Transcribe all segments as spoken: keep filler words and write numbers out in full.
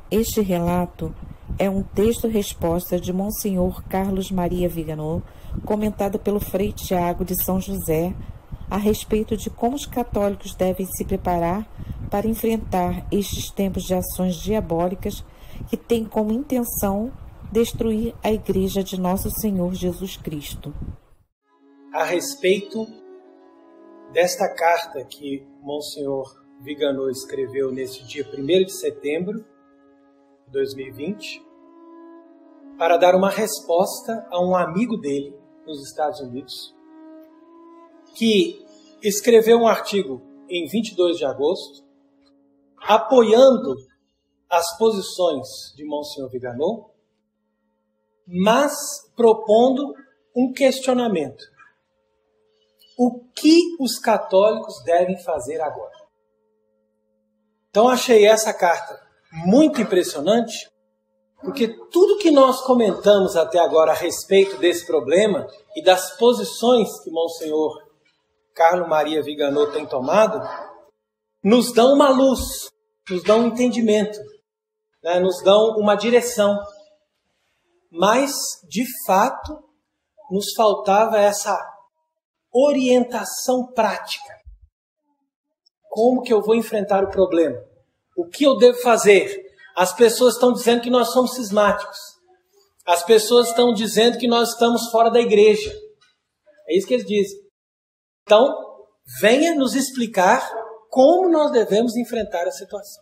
Este relato é um texto-resposta de Monsenhor Carlos Maria Viganò, comentado pelo Frei Tiago de São José, a respeito de como os católicos devem se preparar para enfrentar estes tempos de ações diabólicas que têm como intenção destruir a Igreja de Nosso Senhor Jesus Cristo. A respeito desta carta que Monsenhor Viganò escreveu nesse dia primeiro de setembro de dois mil e vinte, para dar uma resposta a um amigo dele nos Estados Unidos, que escreveu um artigo em vinte e dois de agosto, apoiando as posições de Monsenhor Viganò, mas propondo um questionamento. O que os católicos devem fazer agora? Então achei essa carta muito impressionante, porque tudo que nós comentamos até agora a respeito desse problema e das posições que Monsenhor Carlos Maria Viganò tem tomado, nos dão uma luz, nos dão um entendimento, né? Nos dão uma direção. Mas, de fato, nos faltava essa orientação prática. Como que eu vou enfrentar o problema? O que eu devo fazer? As pessoas estão dizendo que nós somos cismáticos. As pessoas estão dizendo que nós estamos fora da igreja. É isso que eles dizem. Então, venha nos explicar como nós devemos enfrentar a situação.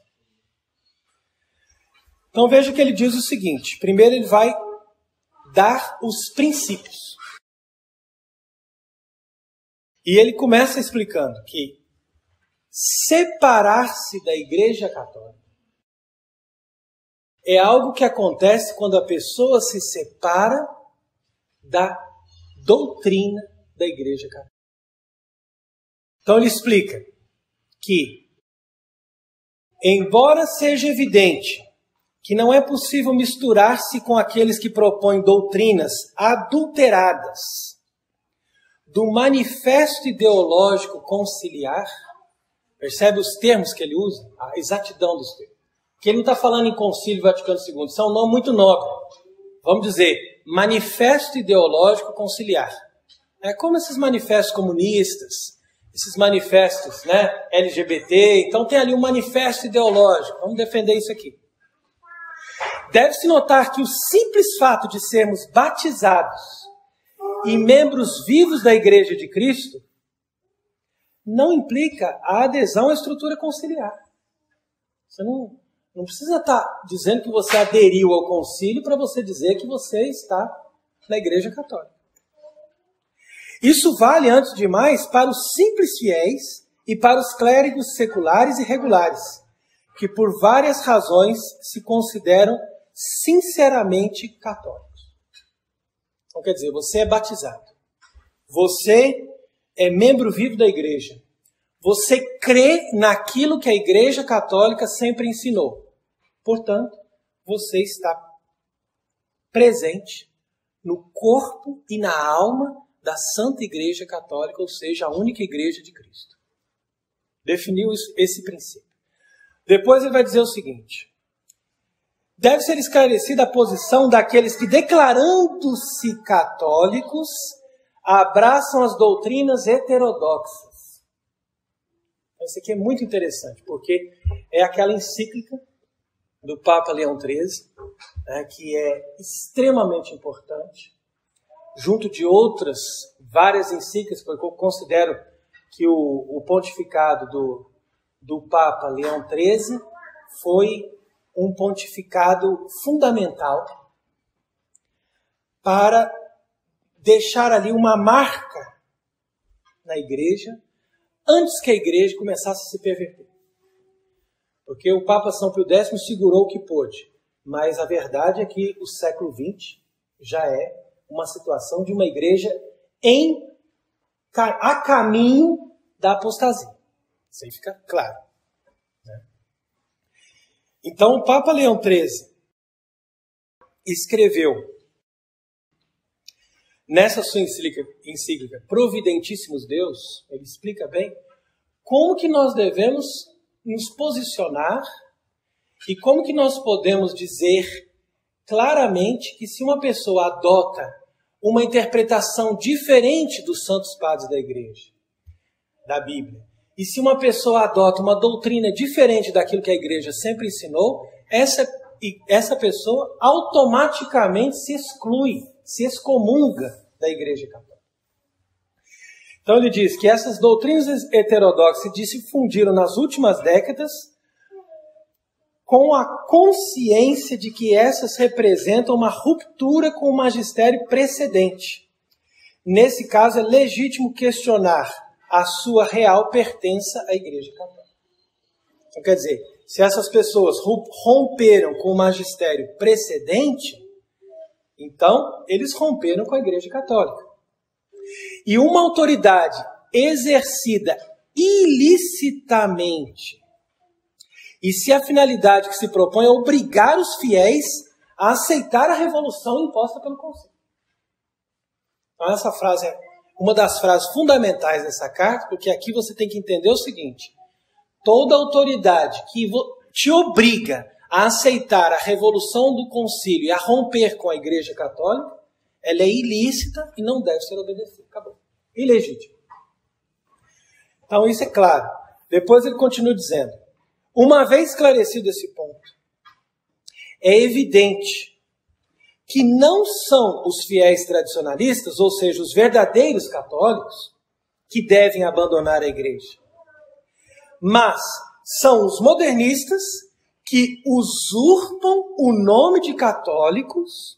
Então veja que ele diz o seguinte. Primeiro ele vai dar os princípios. E ele começa explicando que separar-se da Igreja Católica é algo que acontece quando a pessoa se separa da doutrina da Igreja Católica. Então ele explica que, embora seja evidente que não é possível misturar-se com aqueles que propõem doutrinas adulteradas do manifesto ideológico conciliar, percebe os termos que ele usa? A exatidão dos termos. Que ele não está falando em Concílio Vaticano segundo, isso é um nome muito nobre. Vamos dizer, manifesto ideológico conciliar. É como esses manifestos comunistas, esses manifestos, né, L G B T, então tem ali um manifesto ideológico, vamos defender isso aqui. Deve-se notar que o simples fato de sermos batizados e membros vivos da Igreja de Cristo não implica a adesão à estrutura conciliar. Você não, não precisa estar dizendo que você aderiu ao concílio para você dizer que você está na Igreja Católica. Isso vale, antes de mais, para os simples fiéis e para os clérigos seculares e regulares, que por várias razões se consideram sinceramente católicos. Então, quer dizer, você é batizado. Você é membro vivo da igreja. Você crê naquilo que a Igreja Católica sempre ensinou. Portanto, você está presente no corpo e na alma da Santa Igreja Católica, ou seja, a única Igreja de Cristo. Definiu esse princípio. Depois ele vai dizer o seguinte: deve ser esclarecida a posição daqueles que, declarando-se católicos, abraçam as doutrinas heterodoxas. Isso aqui é muito interessante, porque é aquela encíclica do Papa Leão treze, né, que é extremamente importante, junto de outras várias encíclicas, porque eu considero que o, o pontificado do, do Papa Leão treze foi um pontificado fundamental para deixar ali uma marca na igreja antes que a igreja começasse a se perverter. Porque o Papa São Pio X segurou o que pôde, mas a verdade é que o século vinte já é uma situação de uma igreja em, a caminho da apostasia. Isso aí fica claro. Então, o Papa Leão treze escreveu nessa sua encíclica, encíclica Providentíssimos Deus, ele explica bem como que nós devemos nos posicionar E como que nós podemos dizer claramente que se uma pessoa adota uma interpretação diferente dos santos padres da igreja, da Bíblia, e se uma pessoa adota uma doutrina diferente daquilo que a igreja sempre ensinou, essa, essa pessoa automaticamente se exclui, se excomunga da igreja católica. Então ele diz que essas doutrinas heterodoxas se difundiram nas últimas décadas com a consciência de que essas representam uma ruptura com o magistério precedente. Nesse caso, é legítimo questionar a sua real pertença à Igreja Católica. Então, quer dizer, se essas pessoas romperam com o magistério precedente, então eles romperam com a Igreja Católica. E uma autoridade exercida ilicitamente, e se a finalidade que se propõe é obrigar os fiéis a aceitar a revolução imposta pelo Concílio. Então essa frase é uma das frases fundamentais dessa carta, porque aqui você tem que entender o seguinte: toda autoridade que te obriga a aceitar a revolução do Concílio e a romper com a Igreja Católica, ela é ilícita e não deve ser obedecida. Acabou. Ilegítimo. Então isso é claro. Depois ele continua dizendo: uma vez esclarecido esse ponto, é evidente que não são os fiéis tradicionalistas, ou seja, os verdadeiros católicos, que devem abandonar a igreja. Mas são os modernistas que usurpam o nome de católicos,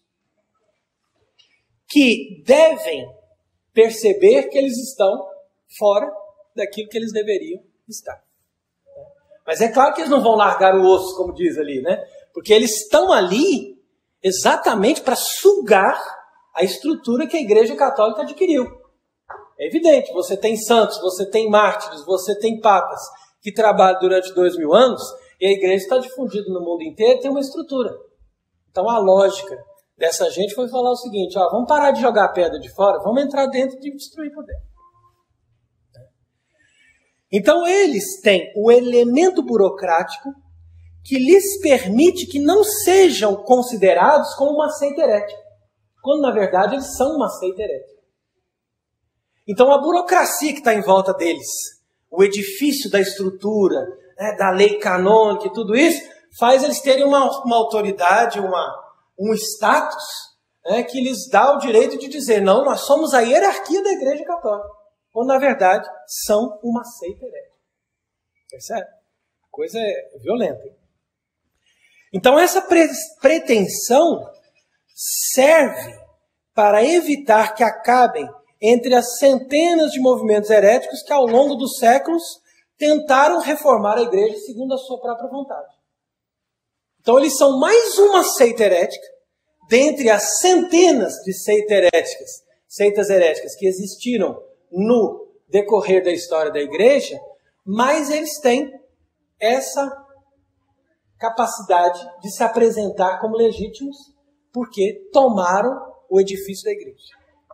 que devem perceber que eles estão fora daquilo que eles deveriam estar. Mas é claro que eles não vão largar o osso, como diz ali, né? Porque eles estão ali exatamente para sugar a estrutura que a Igreja Católica adquiriu. É evidente, você tem santos, você tem mártires, você tem papas que trabalham durante dois mil anos e a Igreja está difundida no mundo inteiro e tem uma estrutura. Então a lógica dessa gente foi falar o seguinte: ó, vamos parar de jogar a pedra de fora, vamos entrar dentro e destruir por dentro. Então eles têm o elemento burocrático que lhes permite que não sejam considerados como uma seita herética, quando na verdade eles são uma seita herética. Então a burocracia que está em volta deles, o edifício da estrutura, né, da lei canônica e tudo isso, faz eles terem uma, uma autoridade, uma, um status, né, que lhes dá o direito de dizer: não, nós somos a hierarquia da Igreja Católica. Quando, na verdade, são uma seita herética. Percebe? A coisa é violenta. Hein? Então, essa pre- pretensão serve para evitar que acabem entre as centenas de movimentos heréticos que, ao longo dos séculos, tentaram reformar a igreja segundo a sua própria vontade. Então, eles são mais uma seita herética, dentre as centenas de seitas heréticas, seitas heréticas que existiram no decorrer da história da igreja, mas eles têm essa capacidade de se apresentar como legítimos porque tomaram o edifício da igreja.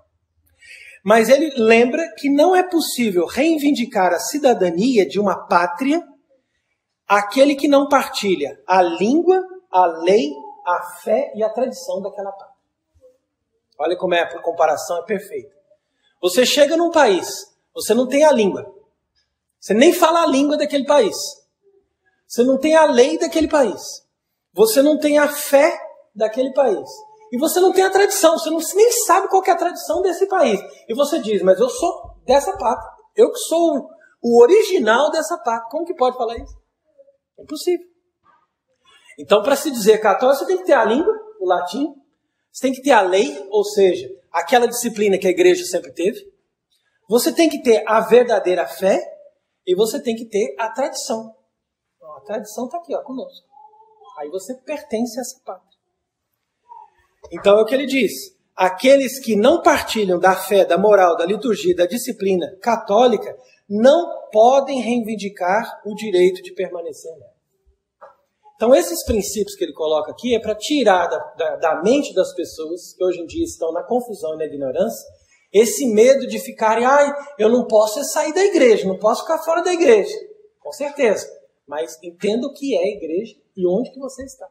Mas ele lembra que não é possível reivindicar a cidadania de uma pátria aquele que não partilha a língua, a lei, a fé e a tradição daquela pátria. Olha como é a comparação, é perfeita. Você chega num país, você não tem a língua. Você nem fala a língua daquele país. Você não tem a lei daquele país. Você não tem a fé daquele país. E você não tem a tradição. Você não, nem sabe qual que é a tradição desse país. E você diz: mas eu sou dessa pátria. Eu que sou o original dessa pátria. Como que pode falar isso? É impossível. Então, para se dizer católico, você tem que ter a língua, o latim. Você tem que ter a lei, ou seja, aquela disciplina que a igreja sempre teve. Você tem que ter a verdadeira fé e você tem que ter a tradição. Então, a tradição está aqui, ó, conosco. Aí você pertence a essa pátria. Então é o que ele diz. Aqueles que não partilham da fé, da moral, da liturgia, da disciplina católica, não podem reivindicar o direito de permanecer nela. Então esses princípios que ele coloca aqui é para tirar da, da, da mente das pessoas que hoje em dia estão na confusão e na ignorância, esse medo de ficarem: ai, eu não posso sair da igreja, não posso ficar fora da igreja. Com certeza. mas entenda o que é a igreja e onde que você está.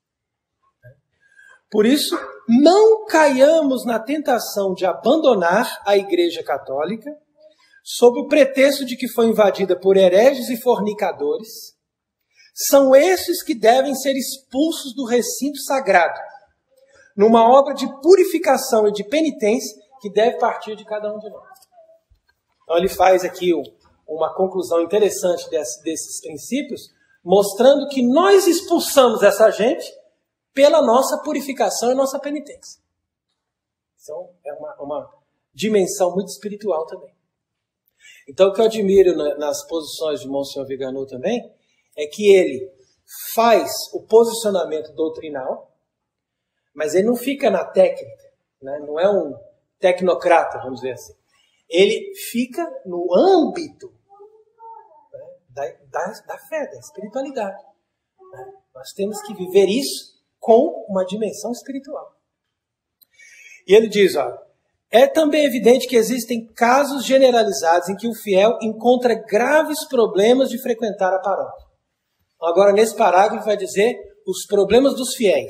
Por isso, não caiamos na tentação de abandonar a Igreja Católica sob o pretexto de que foi invadida por hereges e fornicadores. São esses que devem ser expulsos do recinto sagrado, numa obra de purificação e de penitência que deve partir de cada um de nós. Então ele faz aqui uma conclusão interessante desses princípios, mostrando que nós expulsamos essa gente pela nossa purificação e nossa penitência. Então, é uma, uma dimensão muito espiritual também. Então, o que eu admiro nas posições de Monsenhor Viganò também, é que ele faz o posicionamento doutrinal, mas ele não fica na técnica, né? Não é um tecnocrata, vamos dizer assim. Ele fica no âmbito, né, da, da, da fé, da espiritualidade. Né? Nós temos que viver isso com uma dimensão espiritual. E ele diz, ó, é também evidente que existem casos generalizados em que o fiel encontra graves problemas de frequentar a paróquia. Agora, nesse parágrafo, vai dizer os problemas dos fiéis.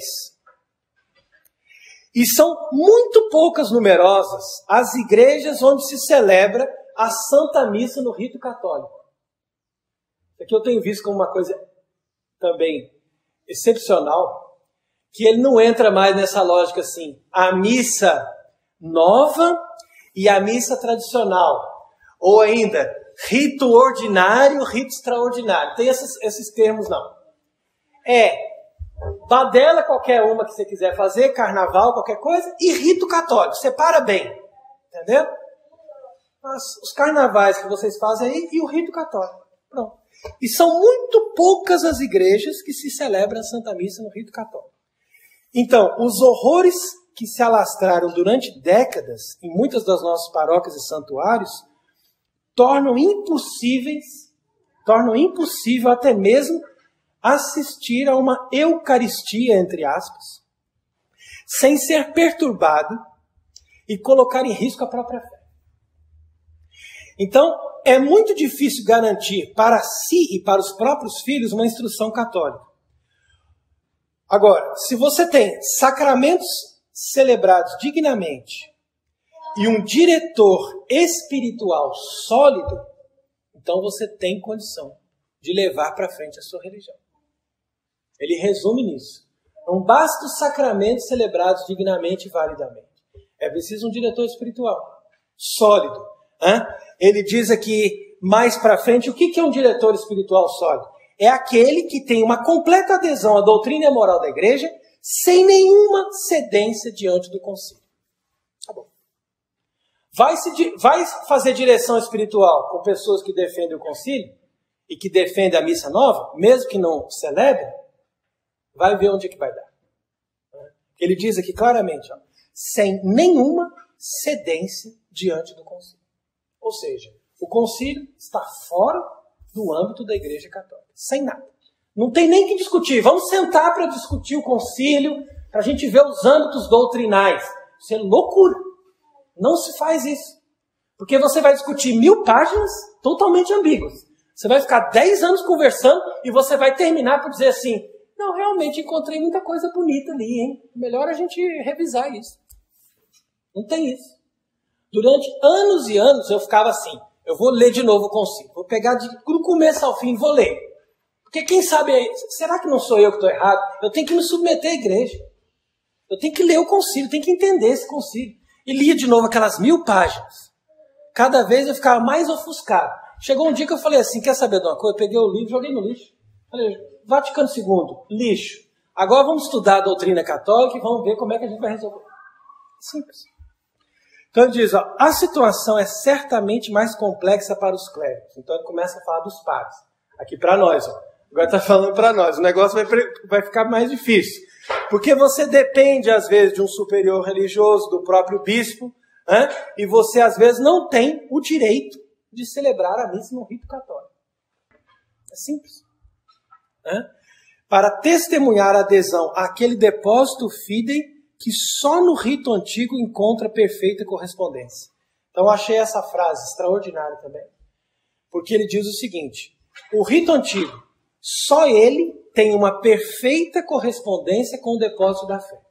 E são muito poucas numerosas as igrejas onde se celebra a Santa Missa no rito católico. Isso aqui eu tenho visto como uma coisa também excepcional, que ele não entra mais nessa lógica assim, a missa nova e a missa tradicional. Ou ainda, rito ordinário, rito extraordinário. Tem esses, esses termos, não. É badela, qualquer uma que você quiser fazer, carnaval, qualquer coisa, e rito católico. Separa bem. Entendeu? Mas os carnavais que vocês fazem aí e o rito católico. Pronto. E são muito poucas as igrejas que se celebram a Santa Missa no rito católico. Então, os horrores que se alastraram durante décadas em muitas das nossas paróquias e santuários tornam impossíveis, tornam impossível até mesmo assistir a uma eucaristia, entre aspas, sem ser perturbado e colocar em risco a própria fé. Então, é muito difícil garantir para si e para os próprios filhos uma instrução católica. Agora, se você tem sacramentos celebrados dignamente e um diretor espiritual sólido, então você tem condição de levar para frente a sua religião. Ele resume nisso. Não basta os sacramentos celebrados dignamente e validamente. É preciso um diretor espiritual sólido. Hein? Ele diz aqui mais para frente, o que é um diretor espiritual sólido? É aquele que tem uma completa adesão à doutrina e à moral da igreja, sem nenhuma cedência diante do concílio. Tá bom. Vai, se, vai fazer direção espiritual com pessoas que defendem o concílio e que defendem a missa nova, mesmo que não celebrem, vai ver onde é que vai dar. Ele diz aqui claramente, ó, sem nenhuma cedência diante do concílio. Ou seja, o concílio está fora do âmbito da Igreja Católica. Sem nada. Não tem nem que discutir. Vamos sentar para discutir o concílio, para a gente ver os âmbitos doutrinais. Isso é loucura. Não se faz isso. Porque você vai discutir mil páginas totalmente ambíguas. Você vai ficar dez anos conversando e você vai terminar por dizer assim, não, realmente encontrei muita coisa bonita ali, hein? Melhor a gente revisar isso. Não tem isso. Durante anos e anos eu ficava assim, eu vou ler de novo o concílio. Vou pegar de, do começo ao fim e vou ler. Porque quem sabe, será que não sou eu que estou errado? Eu tenho que me submeter à igreja. Eu tenho que ler o concílio, tenho que entender esse concílio. E lia de novo aquelas mil páginas. Cada vez eu ficava mais ofuscado. Chegou um dia que eu falei assim, quer saber de uma coisa? Eu peguei o livro e joguei no lixo. Falei, Vaticano segundo, lixo. Agora vamos estudar a doutrina católica e vamos ver como é que a gente vai resolver. Simples. Então ele diz, ó, a situação é certamente mais complexa para os clérigos. Então ele começa a falar dos padres. Aqui para nós, ó. Agora está falando para nós. O negócio vai, vai ficar mais difícil. Porque você depende, às vezes, de um superior religioso, do próprio bispo, né? E você, às vezes, não tem o direito de celebrar a missa no rito católico. É simples. Né? Para testemunhar a adesão àquele depósito fidei que só no rito antigo encontra perfeita correspondência. Então, eu achei essa frase extraordinária também. Porque ele diz o seguinte, o rito antigo Só ele tem uma perfeita correspondência com o depósito da fé.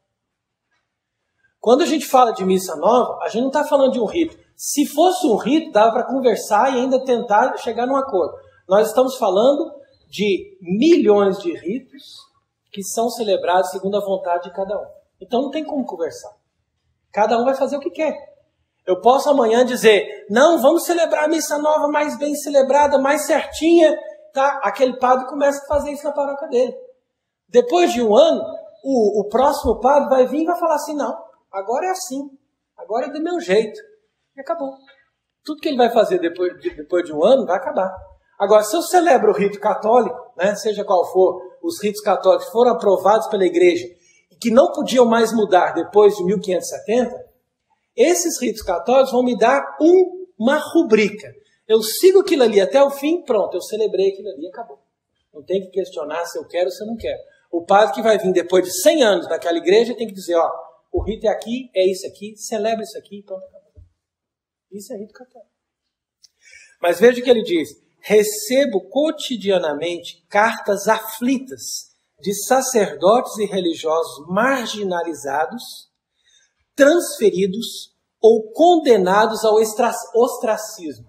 Quando a gente fala de missa nova, a gente não está falando de um rito. Se fosse um rito, dava para conversar e ainda tentar chegar num acordo. Nós estamos falando de milhões de ritos que são celebrados segundo a vontade de cada um. Então não tem como conversar. Cada um vai fazer o que quer. Eu posso amanhã dizer, não, vamos celebrar a missa nova mais bem celebrada, mais certinha. Tá? Aquele padre começa a fazer isso na paróquia dele. Depois de um ano, o, o próximo padre vai vir e vai falar assim, não, agora é assim, agora é do meu jeito. E acabou. Tudo que ele vai fazer depois de, depois de um ano vai acabar. Agora, se eu celebro o rito católico, né, seja qual for, os ritos católicos foram aprovados pela igreja e que não podiam mais mudar depois de mil quinhentos e setenta, esses ritos católicos vão me dar um, uma rubrica. Eu sigo aquilo ali até o fim, pronto, eu celebrei aquilo ali e acabou. Não tem que questionar se eu quero ou se eu não quero. O padre que vai vir depois de cem anos naquela igreja tem que dizer, ó, o rito é aqui, é isso aqui, celebra isso aqui, pronto, acabou. Isso é rito católico. Mas veja o que ele diz. Recebo cotidianamente cartas aflitas de sacerdotes e religiosos marginalizados, transferidos ou condenados ao ostracismo.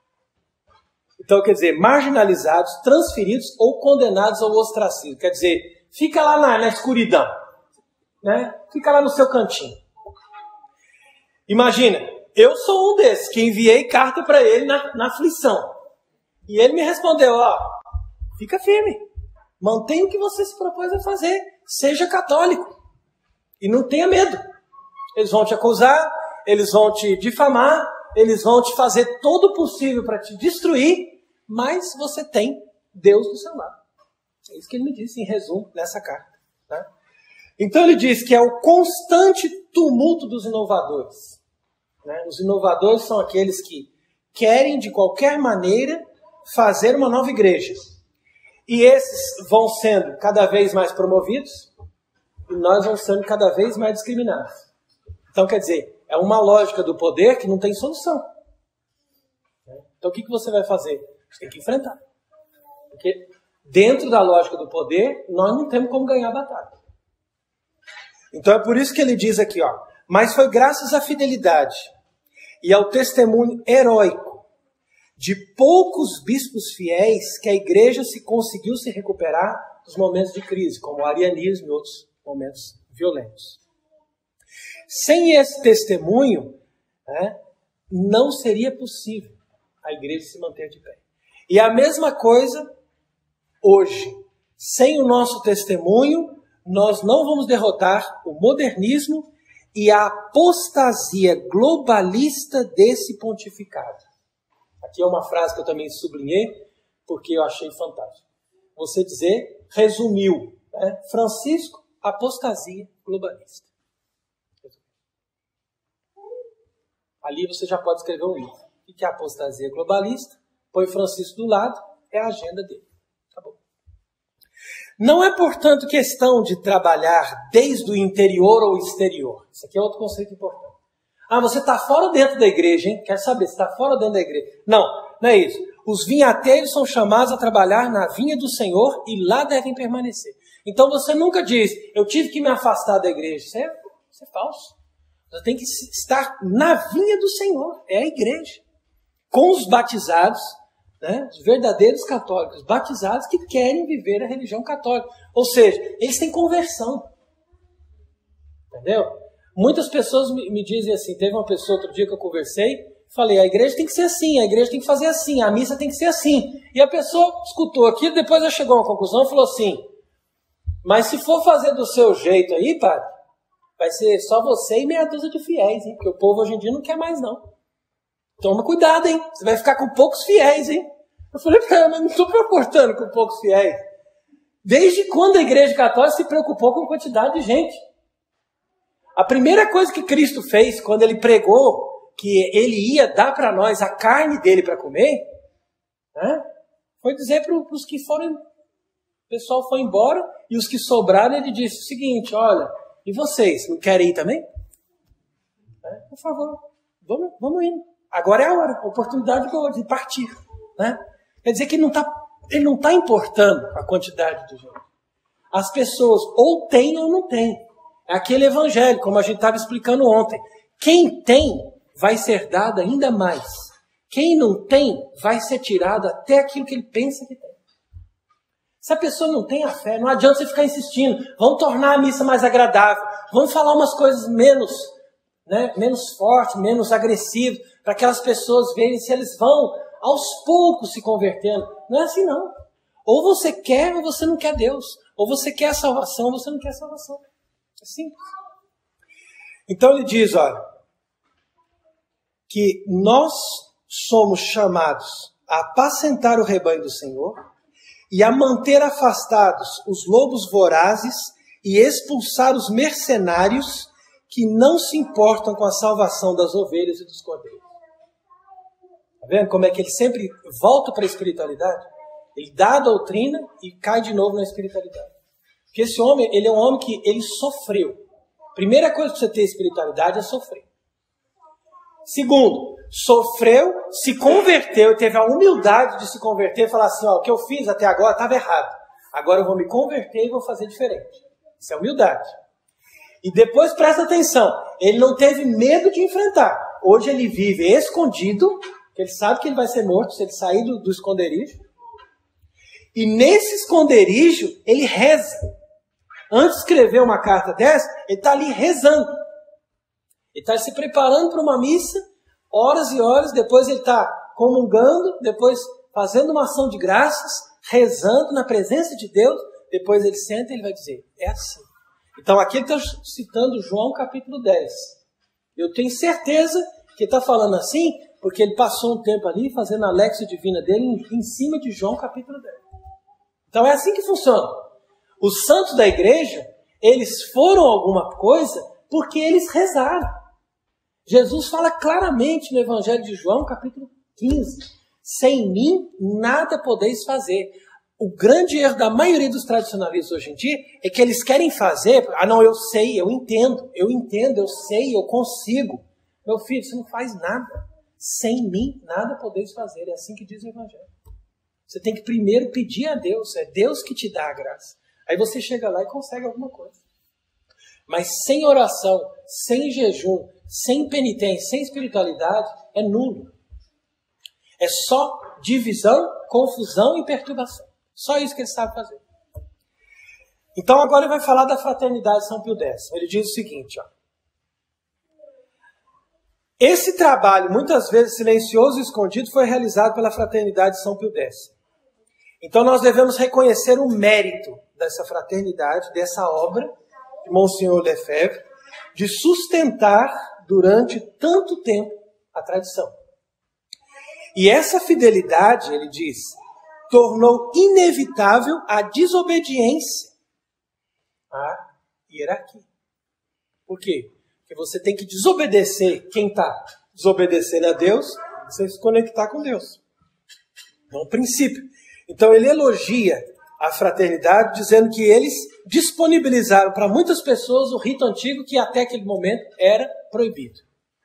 Então, quer dizer, marginalizados, transferidos ou condenados ao ostracismo. Quer dizer, fica lá na, na escuridão, né? Fica lá no seu cantinho. Imagina, eu sou um desses que enviei carta para ele na, na aflição. E ele me respondeu, ó, fica firme, mantenha o que você se propôs a fazer, seja católico e não tenha medo. Eles vão te acusar, eles vão te difamar, eles vão te fazer todo o possível para te destruir, mas você tem Deus do seu lado. É isso que ele me disse em resumo nessa carta. Tá? Então ele diz que é o constante tumulto dos inovadores. Né? Os inovadores são aqueles que querem de qualquer maneira fazer uma nova igreja. E esses vão sendo cada vez mais promovidos e nós vamos sendo cada vez mais discriminados. Então, quer dizer, é uma lógica do poder que não tem solução. Então, o que você vai fazer? Você tem que enfrentar. Porque dentro da lógica do poder, nós não temos como ganhar a batalha. Então, é por isso que ele diz aqui, ó, mas foi graças à fidelidade e ao testemunho heróico de poucos bispos fiéis que a igreja se conseguiu se recuperar dos momentos de crise, como o arianismo e outros momentos violentos. Sem esse testemunho, né, não seria possível a igreja se manter de pé. E a mesma coisa hoje. Sem o nosso testemunho, nós não vamos derrotar o modernismo e a apostasia globalista desse pontificado. Aqui é uma frase que eu também sublinhei, porque eu achei fantástico. Você dizer, resumiu, né? Francisco, apostasia globalista. Ali você já pode escrever um livro. O que é apostasia globalista? Põe Francisco do lado, é a agenda dele. Tá bom. Não é, portanto, questão de trabalhar desde o interior ou exterior. Isso aqui é outro conceito importante. Ah, você está fora ou dentro da igreja, hein? Quer saber se está fora ou dentro da igreja? Não, não é isso. Os vinhateiros são chamados a trabalhar na vinha do Senhor e lá devem permanecer. Então você nunca diz, eu tive que me afastar da igreja. Isso é, isso é falso. Você tem que estar na vinha do Senhor, é a igreja. Com os batizados, né, os verdadeiros católicos, batizados que querem viver a religião católica. Ou seja, eles têm conversão. Entendeu? Muitas pessoas me, me dizem assim, teve uma pessoa outro dia que eu conversei, falei, a igreja tem que ser assim, a igreja tem que fazer assim, a missa tem que ser assim. E a pessoa escutou aquilo, depois ela chegou a uma conclusão e falou assim, mas se for fazer do seu jeito aí, padre, vai ser só você e meia dúzia de fiéis, hein? Porque o povo hoje em dia não quer mais, não. Toma cuidado, hein? Você vai ficar com poucos fiéis, hein? Eu falei, mas não estou preocupando com poucos fiéis. Desde quando a igreja católica se preocupou com a quantidade de gente? A primeira coisa que Cristo fez, quando ele pregou que ele ia dar para nós a carne dele para comer, né, foi dizer para os que foram, o pessoal foi embora, e os que sobraram, ele disse o seguinte, olha, e vocês, não querem ir também? É, por favor, vamos, vamos indo. Agora é a hora, a oportunidade de partir. Né? Quer dizer que não está ele não está importando a quantidade de gente. As pessoas ou têm ou não têm. É aquele evangelho, como a gente estava explicando ontem. Quem tem vai ser dado ainda mais. Quem não tem vai ser tirado até aquilo que ele pensa que tem. Se a pessoa não tem a fé, não adianta você ficar insistindo. Vamos tornar a missa mais agradável. Vamos falar umas coisas menos, né, menos fortes, menos agressivas, para aquelas pessoas verem se eles vão aos poucos se convertendo. Não é assim não. Ou você quer ou você não quer Deus. Ou você quer a salvação ou você não quer a salvação. É simples. Então ele diz, olha, que nós somos chamados a apacentar o rebanho do Senhor e a manter afastados os lobos vorazes e expulsar os mercenários que não se importam com a salvação das ovelhas e dos cordeiros. Está vendo como é que ele sempre volta para a espiritualidade? Ele dá a doutrina e cai de novo na espiritualidade. Porque esse homem, ele é um homem que ele sofreu. Primeira coisa para você ter espiritualidade é sofrer. Segundo, sofreu, se converteu, teve a humildade de se converter e falar assim, ó, o que eu fiz até agora estava errado. Agora eu vou me converter e vou fazer diferente. Isso é humildade. E depois, presta atenção, ele não teve medo de enfrentar. Hoje ele vive escondido, porque ele sabe que ele vai ser morto se ele sair do, do esconderijo. E nesse esconderijo, ele reza. Antes de escrever uma carta dessa, ele está ali rezando. Ele está se preparando para uma missa, horas e horas, depois ele está comungando, depois fazendo uma ação de graças, rezando na presença de Deus, depois ele senta e ele vai dizer, é assim. Então aqui ele está citando João capítulo dez. Eu tenho certeza que ele está falando assim, porque ele passou um tempo ali fazendo a Lexia Divina dele em, em cima de João capítulo dez. Então é assim que funciona. Os santos da igreja, eles foram alguma coisa porque eles rezaram. Jesus fala claramente no Evangelho de João, capítulo quinze. Sem mim, nada podeis fazer. O grande erro da maioria dos tradicionalistas hoje em dia é que eles querem fazer, ah não, eu sei, eu entendo, eu entendo, eu sei, eu consigo. Meu filho, você não faz nada. Sem mim, nada podeis fazer. É assim que diz o Evangelho. Você tem que primeiro pedir a Deus, é Deus que te dá a graça. Aí você chega lá e consegue alguma coisa. Mas sem oração, sem jejum, sem penitência, sem espiritualidade, é nulo. É só divisão, confusão e perturbação. Só isso que ele sabe fazer. Então agora ele vai falar da fraternidade de São Pio X. Ele diz o seguinte, ó. Esse trabalho, muitas vezes silencioso e escondido, foi realizado pela fraternidade de São Pio X. Então nós devemos reconhecer o mérito dessa fraternidade, dessa obra de Monsenhor Lefebvre, de sustentar durante tanto tempo a tradição. E essa fidelidade, ele diz, tornou inevitável a desobediência à hierarquia. Por quê? Porque você tem que desobedecer quem está desobedecendo a Deus, você se conectar com Deus. É um princípio. Então ele elogia a fraternidade, dizendo que eles disponibilizaram para muitas pessoas o rito antigo que até aquele momento era proibido.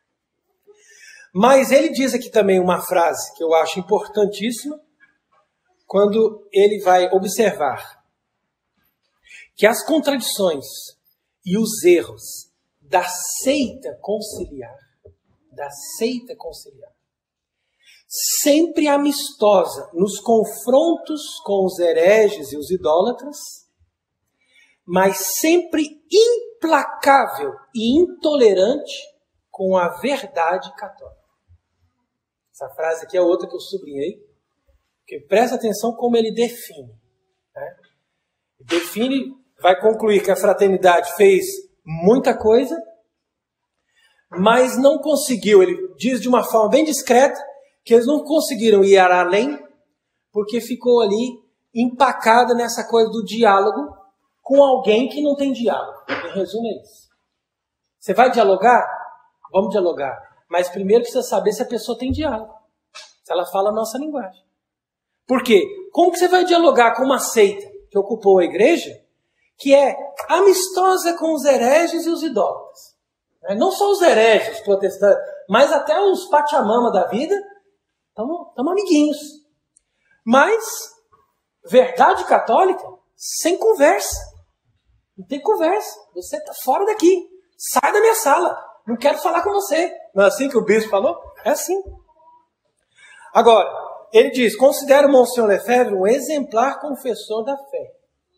Mas ele diz aqui também uma frase que eu acho importantíssima, quando ele vai observar que as contradições e os erros da seita conciliar, da seita conciliar, sempre amistosa nos confrontos com os hereges e os idólatras, mas sempre implacável e intolerante com a verdade católica. Essa frase aqui é outra que eu sublinhei, porque presta atenção como ele define. Né? Define, vai concluir que a fraternidade fez muita coisa, mas não conseguiu, ele diz de uma forma bem discreta, que eles não conseguiram ir além, porque ficou ali empacada nessa coisa do diálogo com alguém que não tem diálogo. Em resumo é isso. Você vai dialogar? Vamos dialogar. Mas primeiro precisa saber se a pessoa tem diálogo. Se ela fala a nossa linguagem. Por quê? Como que você vai dialogar com uma seita que ocupou a igreja, que é amistosa com os hereges e os idólatras? Não só os hereges, os protestantes, mas até os pachamama da vida, estamos amiguinhos. Mas verdade católica sem conversa. Não tem conversa. Você está fora daqui. Sai da minha sala. Não quero falar com você. Não é assim que o bispo falou? É assim. Agora, ele diz, considero Monsenhor Lefebvre um exemplar confessor da fé.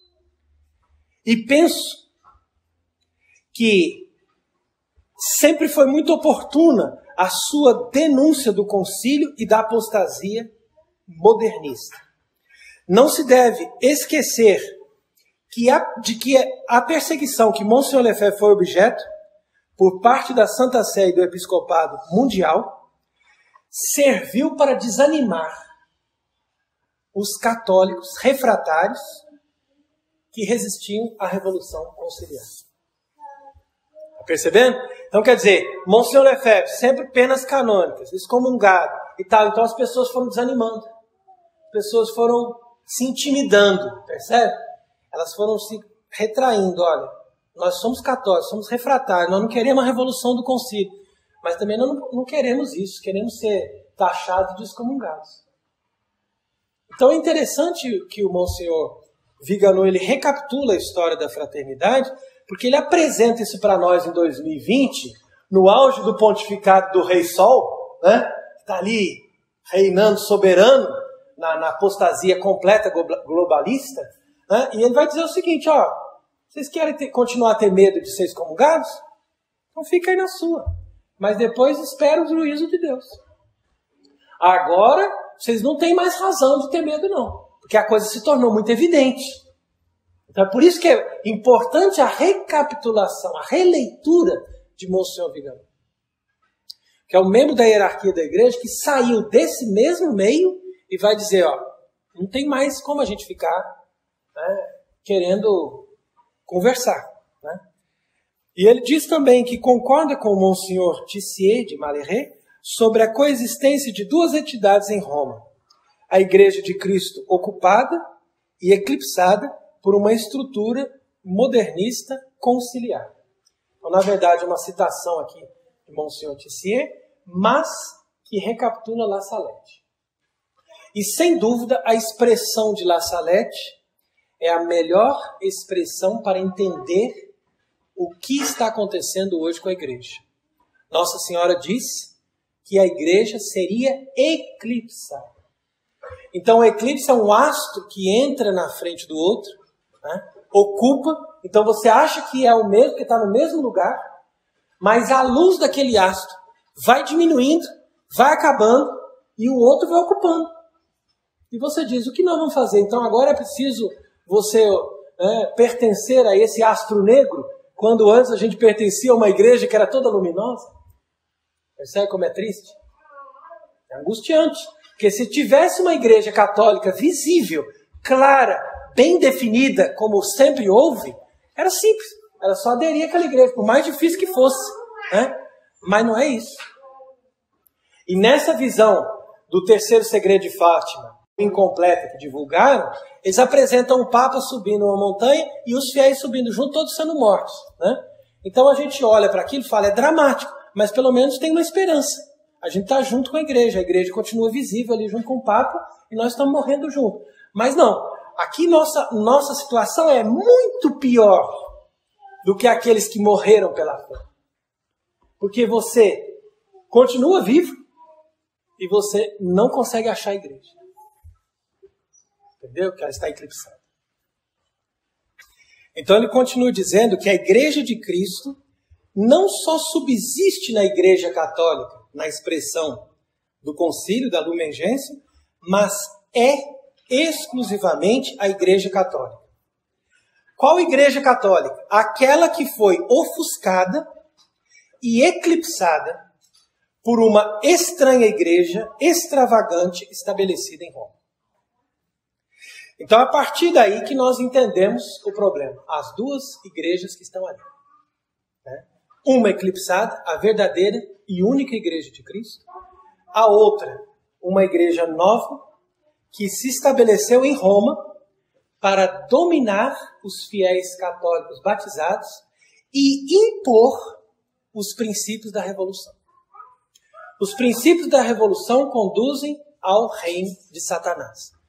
E penso que sempre foi muito oportuna a sua denúncia do concílio e da apostasia modernista. Não se deve esquecer que a, de que a perseguição que Monsenhor Lefebvre foi objeto, por parte da Santa Sé e do Episcopado Mundial, serviu para desanimar os católicos refratários que resistiam à Revolução Conciliar. Está percebendo? Então, quer dizer, Monsenhor Lefebvre, sempre penas canônicas, excomungado e tal. Então, as pessoas foram desanimando. As pessoas foram se intimidando, percebe? Elas foram se retraindo. Olha, nós somos católicos, somos refratários, nós não queremos a revolução do concílio, mas também não, não queremos isso, queremos ser taxados de excomungados. Então é interessante que o Monsenhor Vigano, ele recapitula a história da fraternidade, porque ele apresenta isso para nós em dois mil e vinte, no auge do pontificado do Rei Sol, né? Que está ali reinando soberano na, na apostasia completa globalista, né? E ele vai dizer o seguinte, ó, vocês querem ter, continuar a ter medo de ser excomungados? Então fica aí na sua. Mas depois espera o juízo de Deus. Agora, vocês não têm mais razão de ter medo, não. Porque a coisa se tornou muito evidente. Então é por isso que é importante a recapitulação, a releitura de Monsenhor Vigano, que é um membro da hierarquia da igreja que saiu desse mesmo meio e vai dizer, ó, não tem mais como a gente ficar, né, querendo conversar. Né? E ele diz também que concorda com o Monsenhor Tissier de Malherbe sobre a coexistência de duas entidades em Roma. A Igreja de Cristo ocupada e eclipsada por uma estrutura modernista conciliar. Então, na verdade, é uma citação aqui de Monsenhor Tissier, mas que recapitula La Salette. E, sem dúvida, a expressão de La Salette é a melhor expressão para entender o que está acontecendo hoje com a igreja. Nossa Senhora disse que a igreja seria eclipsada. Então, o eclipse é um astro que entra na frente do outro, né? Ocupa, então você acha que é o mesmo, que está no mesmo lugar, mas a luz daquele astro vai diminuindo, vai acabando, e o outro vai ocupando. E você diz, o que nós vamos fazer? Então agora é preciso você é, pertencer a esse astro negro, quando antes a gente pertencia a uma igreja que era toda luminosa? Percebe como é triste? É angustiante. Porque se tivesse uma igreja católica visível, clara, bem definida, como sempre houve, era simples. Era só aderir àquela igreja, por mais difícil que fosse. Né? Mas não é isso. E nessa visão do terceiro segredo de Fátima, incompleta que divulgaram, eles apresentam o Papa subindo uma montanha e os fiéis subindo junto, todos sendo mortos. Né? Então a gente olha para aquilo e fala, é dramático, mas pelo menos tem uma esperança. A gente está junto com a igreja, a igreja continua visível ali junto com o Papa e nós estamos morrendo junto. Mas não, aqui nossa, nossa situação é muito pior do que aqueles que morreram pela fé. Porque você continua vivo e você não consegue achar a igreja. Entendeu? Que ela está eclipsada. Então ele continua dizendo que a igreja de Cristo não só subsiste na igreja católica, na expressão do concílio, da Lumen Gentium, mas é exclusivamente a igreja católica. Qual igreja católica? Aquela que foi ofuscada e eclipsada por uma estranha igreja extravagante estabelecida em Roma. Então, a partir daí que nós entendemos o problema. As duas igrejas que estão ali. Né? Uma eclipsada, a verdadeira e única igreja de Cristo. A outra, uma igreja nova, que se estabeleceu em Roma para dominar os fiéis católicos batizados e impor os princípios da Revolução. Os princípios da Revolução conduzem ao reino de Satanás.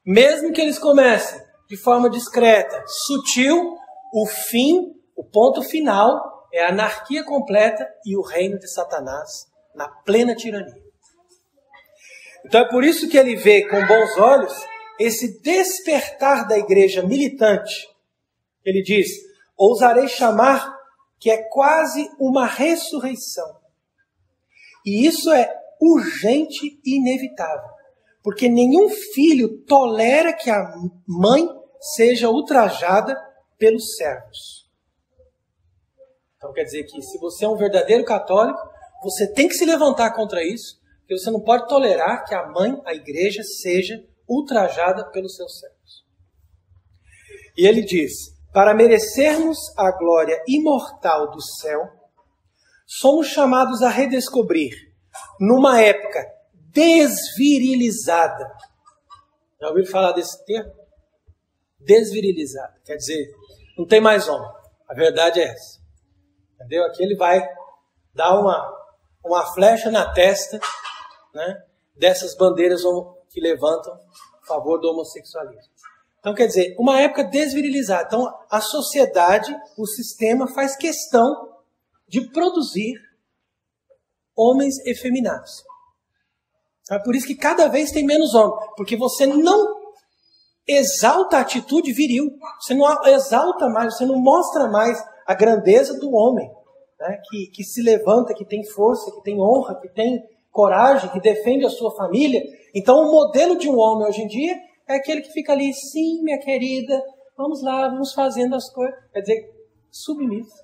mesmo que eles comecem de forma discreta, sutil, o fim, o ponto final é a anarquia completa e o reino de Satanás na plena tirania. Então é por isso que ele vê com bons olhos esse despertar da igreja militante. Ele diz, ousarei chamar que é quase uma ressurreição. E isso é urgente e inevitável, porque nenhum filho tolera que a mãe seja ultrajada pelos servos. Então quer dizer que se você é um verdadeiro católico, você tem que se levantar contra isso, porque você não pode tolerar que a mãe, a igreja, seja ultrajada pelos seus servos. E ele diz, para merecermos a glória imortal do céu, somos chamados a redescobrir, numa época desvirilizada. Já ouviram falar desse termo? Desvirilizada. Quer dizer, não tem mais homem. A verdade é essa. Entendeu? Aqui ele vai dar uma, uma flecha na testa, né, dessas bandeiras que levantam a favor do homossexualismo. Então, quer dizer, uma época desvirilizada. Então, a sociedade, o sistema faz questão de produzir homens efeminados. É por isso que cada vez tem menos homens. Porque você não exalta a atitude viril. Você não exalta mais, você não mostra mais a grandeza do homem, né? que, que se levanta, que tem força, que tem honra, que tem coragem, que defende a sua família. Então, o modelo de um homem hoje em dia é aquele que fica ali, sim, minha querida, vamos lá, vamos fazendo as coisas. Quer dizer, submisso.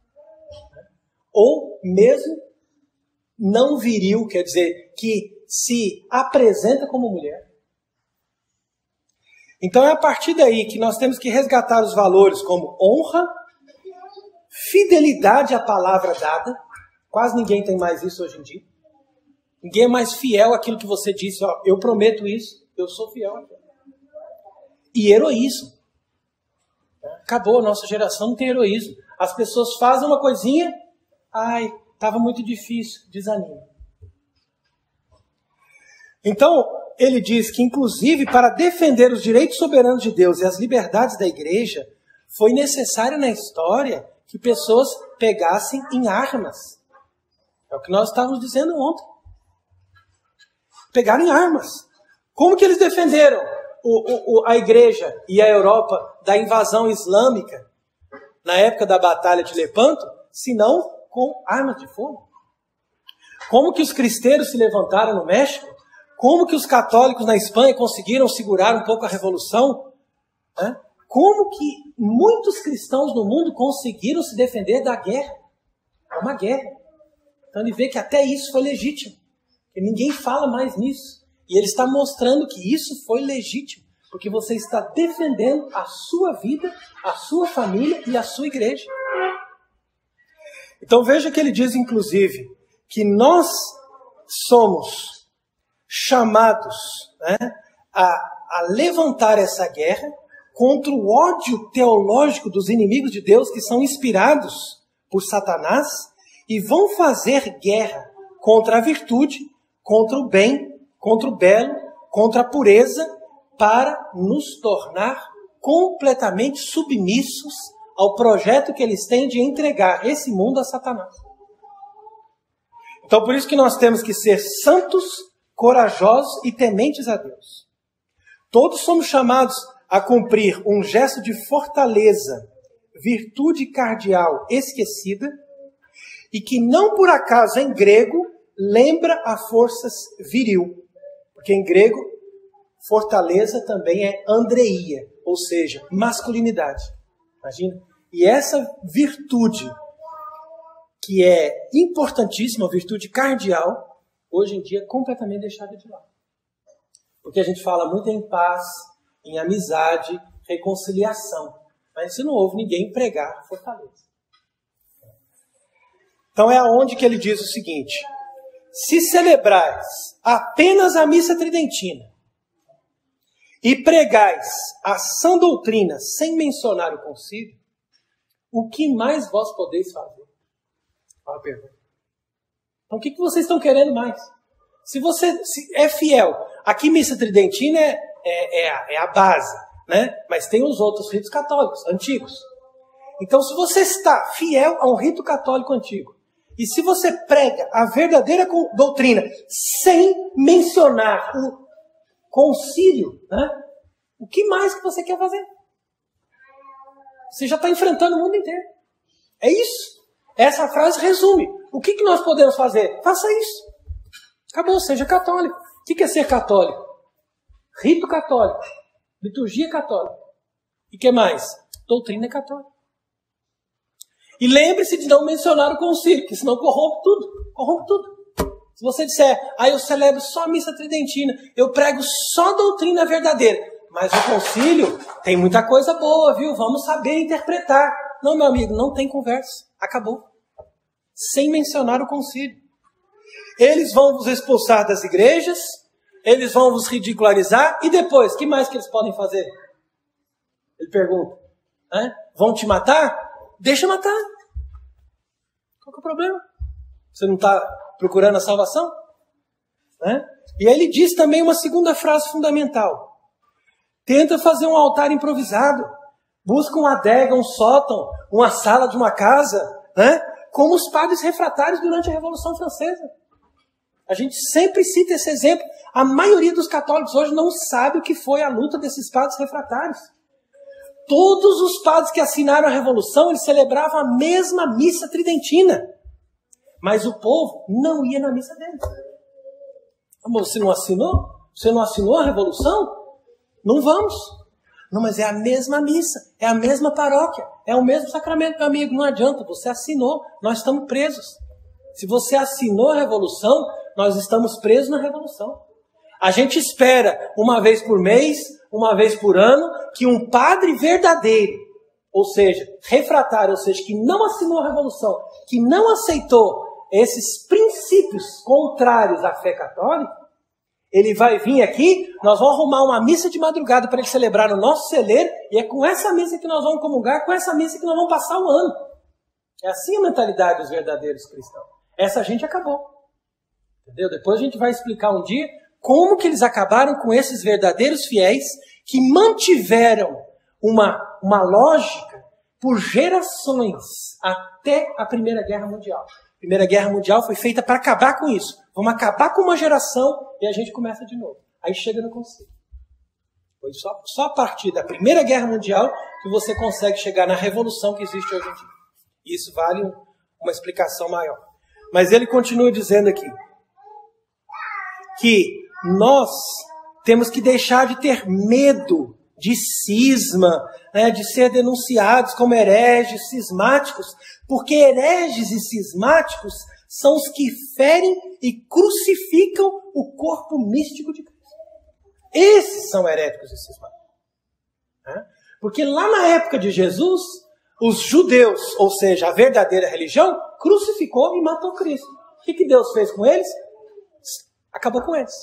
Ou mesmo não viril, quer dizer, que se apresenta como mulher. Então é a partir daí que nós temos que resgatar os valores como honra, fidelidade à palavra dada. Quase ninguém tem mais isso hoje em dia. Ninguém é mais fiel àquilo que você disse. Ó, eu prometo isso, eu sou fiel. E heroísmo. Acabou, a nossa geração não tem heroísmo. As pessoas fazem uma coisinha, ai, estava muito difícil, desanima. Então, ele diz que, inclusive, para defender os direitos soberanos de Deus e as liberdades da igreja, foi necessário na história que pessoas pegassem em armas. É o que nós estávamos dizendo ontem. Pegaram em armas. Como que eles defenderam o, o, a igreja e a Europa da invasão islâmica na época da Batalha de Lepanto, se não com armas de fogo? Como que os cristeiros se levantaram no México? Como que os católicos na Espanha conseguiram segurar um pouco a revolução? Né? Como que muitos cristãos no mundo conseguiram se defender da guerra? É uma guerra. Então ele vê que até isso foi legítimo. E ninguém fala mais nisso. E ele está mostrando que isso foi legítimo. Porque você está defendendo a sua vida, a sua família e a sua igreja. Então veja que ele diz, inclusive, que nós somos chamados, né, a, a levantar essa guerra contra o ódio teológico dos inimigos de Deus que são inspirados por Satanás e vão fazer guerra contra a virtude, contra o bem, contra o belo, contra a pureza, para nos tornar completamente submissos ao projeto que eles têm de entregar esse mundo a Satanás. Então por isso que nós temos que ser santos, corajosos e tementes a Deus. Todos somos chamados a cumprir um gesto de fortaleza, virtude cardial esquecida, e que não por acaso em grego lembra a forças viril. Porque em grego, fortaleza também é andreia, ou seja, masculinidade. Imagina? E essa virtude, que é importantíssima, virtude cardial, hoje em dia é completamente deixada de lado. Porque a gente fala muito em paz, em amizade, reconciliação. Mas você não ouve ninguém pregar fortaleza. Então é aonde que ele diz o seguinte: se celebrais apenas a missa tridentina e pregais a sã doutrina sem mencionar o concílio, o que mais vós podeis fazer? Fala a pergunta. Então o que, que vocês estão querendo mais? Se você se é fiel, aqui missa tridentina é, é, é, a, é a base, né? Mas tem os outros ritos católicos antigos. Então, se você está fiel a um rito católico antigo, e se você prega a verdadeira doutrina sem mencionar o concílio, né? O que mais que você quer fazer? Você já está enfrentando o mundo inteiro. É isso. Essa frase resume. O que, que nós podemos fazer? Faça isso. Acabou, seja católico. O que, que é ser católico? Rito católico. Liturgia católica. E o que mais? Doutrina católica. E lembre-se de não mencionar o concílio, que senão corrompe tudo. Corrompe tudo. Se você disser, ah, eu celebro só a missa tridentina, eu prego só a doutrina verdadeira, mas o concílio tem muita coisa boa, viu? Vamos saber interpretar. Não, meu amigo, não tem conversa. Acabou. Sem mencionar o concílio. Eles vão vos expulsar das igrejas, eles vão vos ridicularizar, e depois, o que mais que eles podem fazer? Ele pergunta. Né? Vão te matar? Deixa matar. Qual que é o problema? Você não está procurando a salvação? Né? E aí ele diz também uma segunda frase fundamental. Tenta fazer um altar improvisado. Busca uma adega, um sótão, uma sala de uma casa, né? Como os padres refratários durante a Revolução Francesa. A gente sempre cita esse exemplo. A maioria dos católicos hoje não sabe o que foi a luta desses padres refratários. Todos os padres que assinaram a Revolução, eles celebravam a mesma missa tridentina. Mas o povo não ia na missa deles. Você não assinou? Você não assinou a Revolução? Não vamos. Não, mas é a mesma missa, é a mesma paróquia, é o mesmo sacramento, meu amigo. Não adianta, você assinou, nós estamos presos. Se você assinou a Revolução, nós estamos presos na Revolução. A gente espera uma vez por mês, uma vez por ano, que um padre verdadeiro, ou seja, refratário, ou seja, que não assinou a Revolução, que não aceitou esses princípios contrários à fé católica, ele vai vir aqui, nós vamos arrumar uma missa de madrugada para ele celebrar no nosso celeiro, e é com essa missa que nós vamos comungar, com essa missa que nós vamos passar o ano. É assim a mentalidade dos verdadeiros cristãos. Essa gente acabou. Entendeu? Depois a gente vai explicar um dia como que eles acabaram com esses verdadeiros fiéis que mantiveram uma, uma lógica por gerações até a Primeira Guerra Mundial. A Primeira Guerra Mundial foi feita para acabar com isso. Vamos acabar com uma geração e a gente começa de novo. Aí chega no concílio. Foi só, só a partir da Primeira Guerra Mundial que você consegue chegar na revolução que existe hoje em dia. Isso vale um, uma explicação maior. Mas ele continua dizendo aqui que nós temos que deixar de ter medo de cisma, né, de ser denunciados como hereges, cismáticos, porque hereges e cismáticos são os que ferem e crucificam o corpo místico de Cristo. Esses são heréticos e cismáticos. Né? Porque lá na época de Jesus, os judeus, ou seja, a verdadeira religião, crucificou e matou Cristo. O que, que Deus fez com eles? Acabou com eles.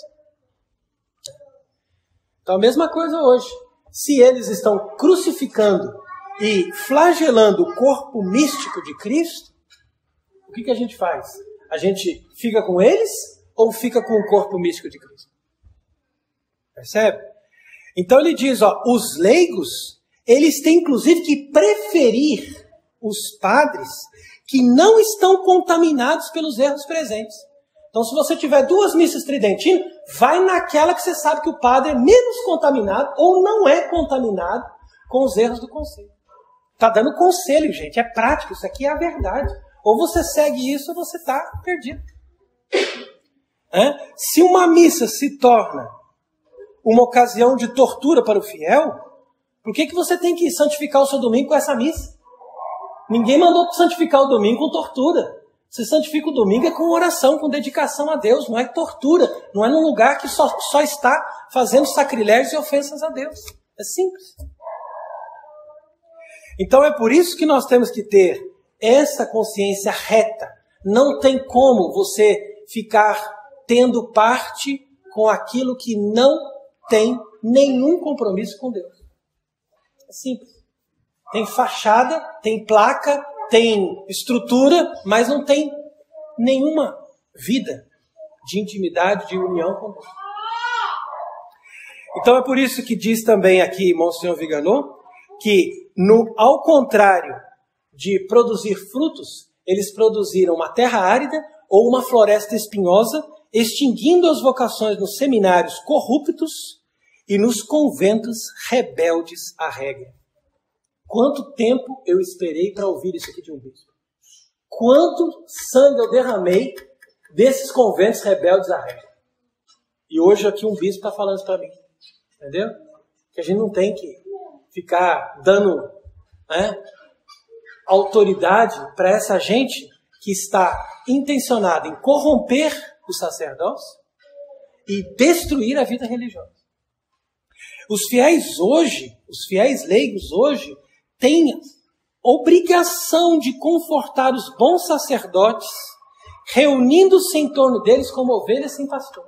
Então a mesma coisa hoje. Se eles estão crucificando e flagelando o corpo místico de Cristo, o que, que a gente faz? A gente fica com eles ou fica com o corpo místico de Cristo? Percebe? Então ele diz, ó, os leigos, eles têm inclusive que preferir os padres que não estão contaminados pelos erros presentes. Então se você tiver duas missas tridentinas, vai naquela que você sabe que o padre é menos contaminado ou não é contaminado com os erros do conselho. Está dando conselho, gente. É prático. Isso aqui é a verdade. Ou você segue isso ou você está perdido. É? Se uma missa se torna uma ocasião de tortura para o fiel, por que, que você tem que santificar o seu domingo com essa missa? Ninguém mandou santificar o domingo com tortura. Você santifica o domingo é com oração, com dedicação a Deus. Não é tortura. Não é num lugar que só, só está fazendo sacrilégios e ofensas a Deus. É simples. Então é por isso que nós temos que ter essa consciência reta. Não tem como você ficar tendo parte com aquilo que não tem nenhum compromisso com Deus. É simples. Tem fachada, tem placa, tem estrutura, mas não tem nenhuma vida de intimidade, de união com Deus. Então é por isso que diz também aqui Monsenhor Viganò, que no, ao contrário de produzir frutos, eles produziram uma terra árida ou uma floresta espinhosa, extinguindo as vocações nos seminários corruptos e nos conventos rebeldes à regra. Quanto tempo eu esperei para ouvir isso aqui de um bispo? Quanto sangue eu derramei desses conventos rebeldes à regra? E hoje aqui um bispo está falando isso para mim. Entendeu? Que a gente não tem que ficar dando, né, autoridade para essa gente que está intencionada em corromper o sacerdócio e destruir a vida religiosa. Os fiéis hoje, os fiéis leigos hoje, têm obrigação de confortar os bons sacerdotes, reunindo-se em torno deles como ovelhas sem pastor.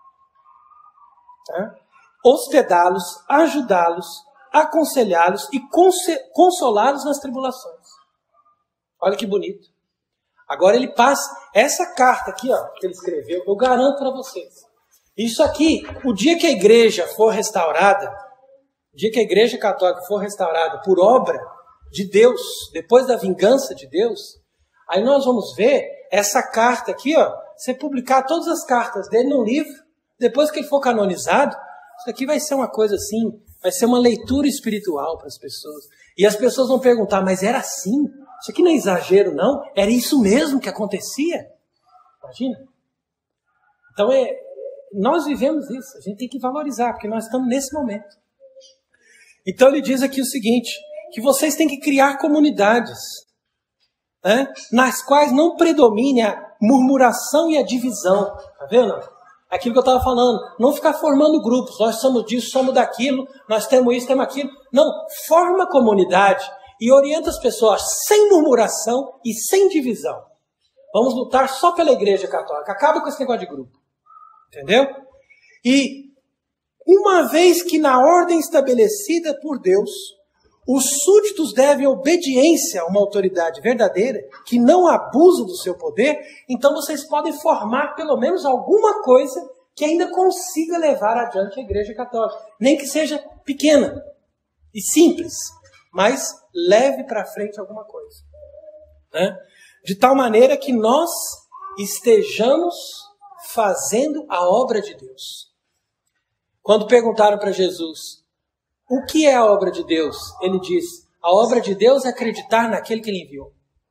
Tá? Hospedá-los, ajudá-los, aconselhá-los e consolá-los nas tribulações. Olha que bonito. Agora ele passa essa carta aqui, ó, que ele escreveu, eu garanto para vocês. Isso aqui, o dia que a igreja for restaurada, o dia que a igreja católica for restaurada por obra de Deus, depois da vingança de Deus, aí nós vamos ver essa carta aqui, ó, você publicar todas as cartas dele num livro, depois que ele for canonizado, isso aqui vai ser uma coisa assim, vai ser uma leitura espiritual para as pessoas. E as pessoas vão perguntar, mas era assim? Isso aqui não é exagero, não? Era isso mesmo que acontecia? Imagina. Então, é, nós vivemos isso. A gente tem que valorizar, porque nós estamos nesse momento. Então, ele diz aqui o seguinte, que vocês têm que criar comunidades, né, nas quais não predomine a murmuração e a divisão. Tá vendo? Aquilo que eu estava falando. Não ficar formando grupos. Nós somos disso, somos daquilo, nós temos isso, temos aquilo. Não, forma comunidade. E orienta as pessoas sem murmuração e sem divisão. Vamos lutar só pela Igreja Católica. Acaba com esse negócio de grupo. Entendeu? E uma vez que na ordem estabelecida por Deus, os súditos devem obediência a uma autoridade verdadeira, que não abusa do seu poder, então vocês podem formar pelo menos alguma coisa que ainda consiga levar adiante a Igreja Católica. Nem que seja pequena e simples, mas leve para frente alguma coisa. Né? De tal maneira que nós estejamos fazendo a obra de Deus. Quando perguntaram para Jesus, o que é a obra de Deus? Ele diz, a obra de Deus é acreditar naquele que ele enviou.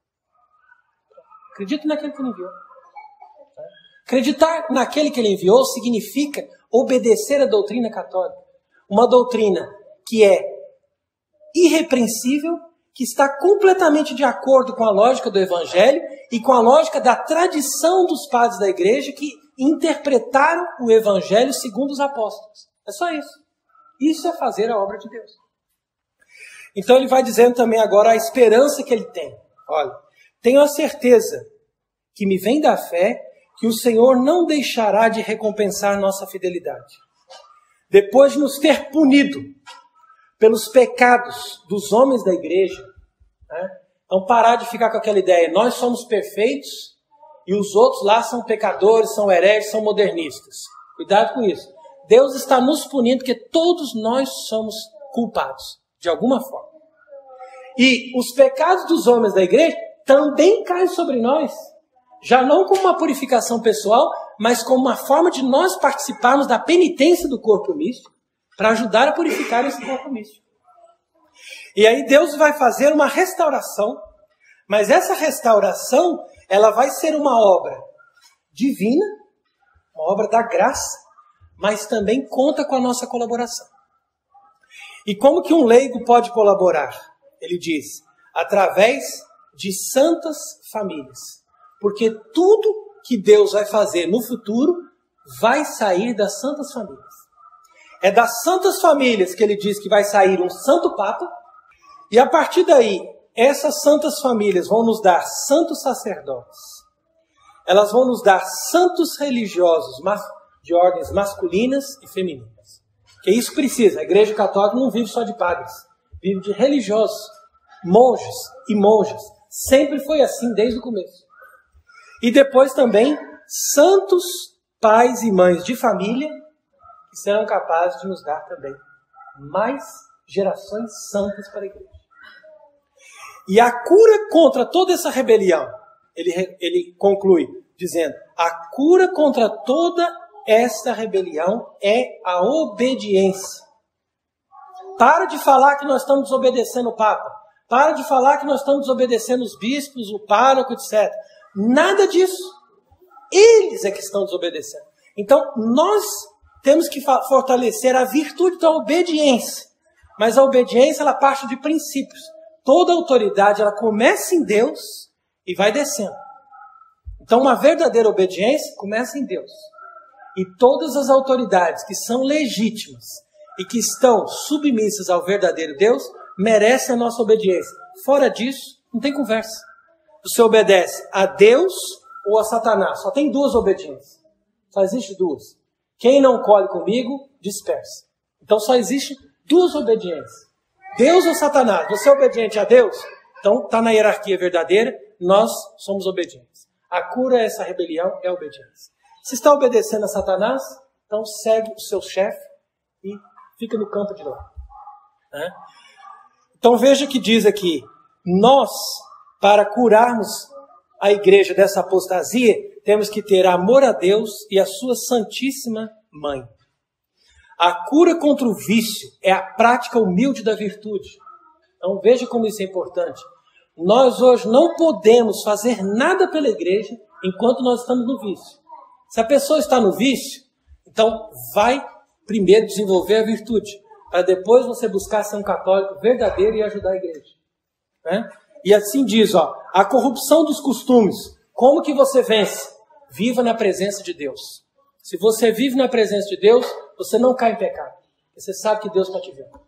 Acredito naquele que ele enviou. Acreditar naquele que ele enviou significa obedecer a doutrina católica. Uma doutrina que é irrepreensível, que está completamente de acordo com a lógica do Evangelho e com a lógica da tradição dos padres da Igreja que interpretaram o Evangelho segundo os apóstolos. É só isso. Isso é fazer a obra de Deus. Então ele vai dizendo também agora a esperança que ele tem. Olha, tenho a certeza que me vem da fé que o Senhor não deixará de recompensar nossa fidelidade. Depois de nos ter punido pelos pecados dos homens da igreja, né? Então parar de ficar com aquela ideia, nós somos perfeitos e os outros lá são pecadores, são hereges, são modernistas. Cuidado com isso. Deus está nos punindo porque todos nós somos culpados, de alguma forma. E os pecados dos homens da igreja também caem sobre nós, já não como uma purificação pessoal, mas como uma forma de nós participarmos da penitência do corpo místico, para ajudar a purificar esse corpo místico. E aí Deus vai fazer uma restauração, mas essa restauração, ela vai ser uma obra divina, uma obra da graça, mas também conta com a nossa colaboração. E como que um leigo pode colaborar? Ele diz, através de santas famílias. Porque tudo que Deus vai fazer no futuro vai sair das santas famílias. É das santas famílias que ele diz que vai sair um santo papa, e a partir daí, essas santas famílias vão nos dar santos sacerdotes. Elas vão nos dar santos religiosos de ordens masculinas e femininas. Que isso precisa. A Igreja Católica não vive só de padres, vive de religiosos, monges e monjas. Sempre foi assim desde o começo. E depois também santos pais e mães de família, que serão capazes de nos dar também mais gerações santas para a igreja. E a cura contra toda essa rebelião, ele, ele conclui dizendo, a cura contra toda essa rebelião é a obediência. Para de falar que nós estamos desobedecendo o Papa. Para de falar que nós estamos desobedecendo os bispos, o pároco, etcétera. Nada disso. Eles é que estão desobedecendo. Então, nós temos que fortalecer a virtude da obediência. Mas a obediência, ela parte de princípios. Toda autoridade, ela começa em Deus e vai descendo. Então, uma verdadeira obediência começa em Deus. E todas as autoridades que são legítimas e que estão submissas ao verdadeiro Deus, merecem a nossa obediência. Fora disso, não tem conversa. Você obedece a Deus ou a Satanás. Só tem duas obediências. Só existe duas. Quem não colhe comigo, dispersa. Então só existe duas obediências. Deus ou Satanás. Você é obediente a Deus? Então está na hierarquia verdadeira. Nós somos obedientes. A cura a essa rebelião é a obediência. Se está obedecendo a Satanás, então segue o seu chefe e fica no campo de lá. Né? Então veja que diz aqui, nós, para curarmos a igreja dessa apostasia, temos que ter amor a Deus e a sua Santíssima Mãe. A cura contra o vício é a prática humilde da virtude. Então veja como isso é importante. Nós hoje não podemos fazer nada pela igreja enquanto nós estamos no vício. Se a pessoa está no vício, então vai primeiro desenvolver a virtude, para depois você buscar ser um católico verdadeiro e ajudar a igreja. Né? E assim diz, ó, a corrupção dos costumes, como que você vence? Viva na presença de Deus. Se você vive na presença de Deus, você não cai em pecado. Você sabe que Deus está te vendo.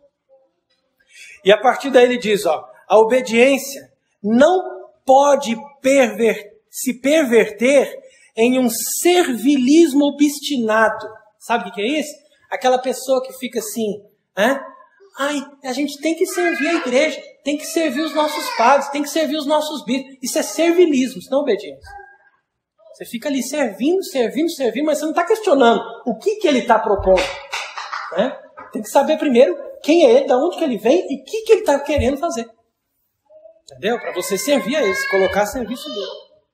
E a partir daí ele diz, ó, a obediência não pode perver, se perverter em um servilismo obstinado. Sabe o que é isso? Aquela pessoa que fica assim, né? Ai, a gente tem que servir a igreja, tem que servir os nossos padres, tem que servir os nossos bispos. Isso é servilismo, isso não é obediência. Você fica ali servindo, servindo, servindo, mas você não está questionando o que, que ele está propondo. Né? Tem que saber primeiro quem é ele, de onde que ele vem e o que, que ele está querendo fazer. Entendeu? Para você servir a ele, se colocar a serviço dele.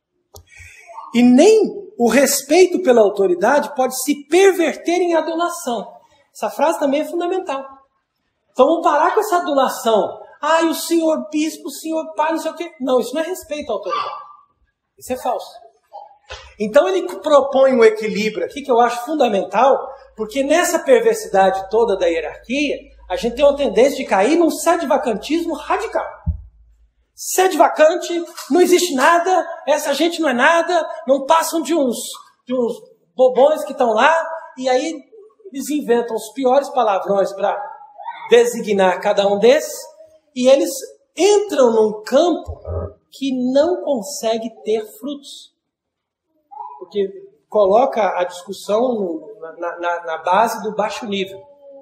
E nem o respeito pela autoridade pode se perverter em adulação. Essa frase também é fundamental. Então vamos parar com essa adulação. Ah, o senhor bispo, o senhor pai, não sei o quê. Não, isso não é respeito à autoridade. Isso é falso. Então ele propõe um equilíbrio aqui que eu acho fundamental, porque nessa perversidade toda da hierarquia, a gente tem uma tendência de cair num sede-vacantismo radical. Sede vacante, não existe nada, essa gente não é nada, não passam de uns, de uns bobões que estão lá, e aí eles inventam os piores palavrões para designar cada um desses, e eles entram num campo que não consegue ter frutos. Porque coloca a discussão no, na, na, na base do baixo nível.